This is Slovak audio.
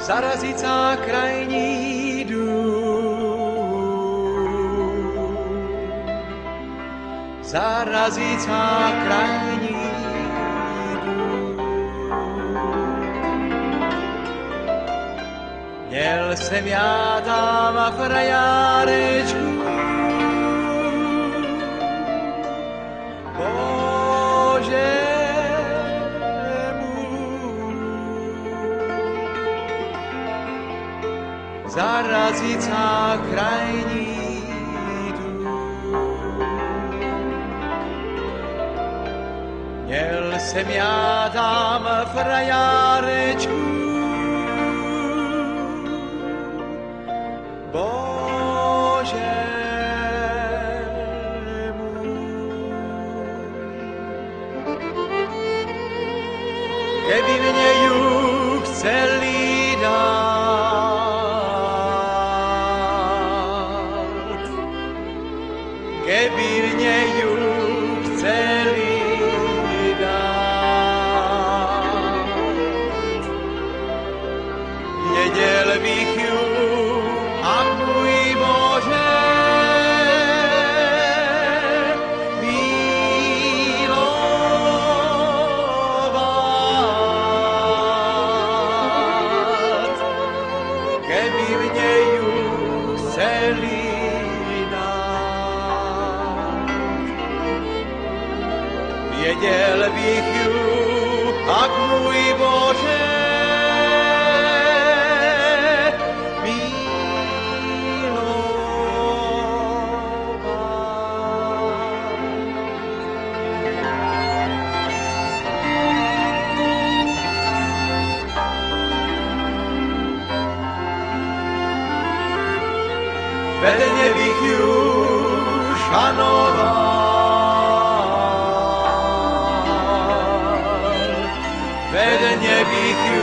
zarazicá krajní dům. Zarazicá krajní dům. Měl jsem já tam frajárečku, zarazicá krajní dům. Měl jsem já tam frajárečku, Bože můj. Keby mě juk celý dát, keby mě juk celý dát, věděl bych juk a můj Bože milovat, keby mě juk celý dát. Věděl bych juk, ak můj Bože vedne bych ju šanoval, vedne bych ju